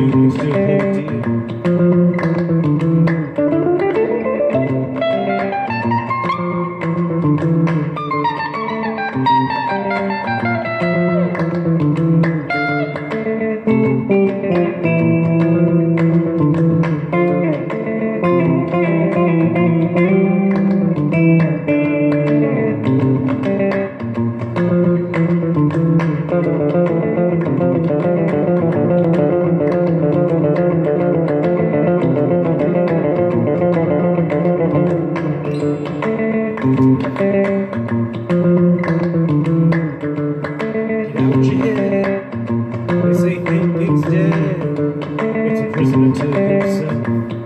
can still hold dear. They say thinking's dead. It's a prisoner to himself.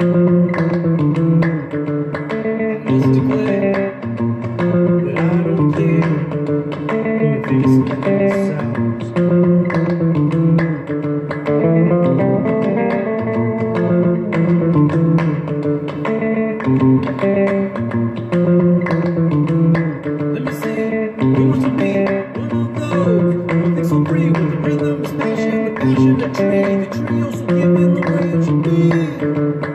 I must declare that I don't care who thinks themselves. Let me see, who wants to be one of those who thinks so free with the rhythm is passion, the passion, the tree also giving the way it should be.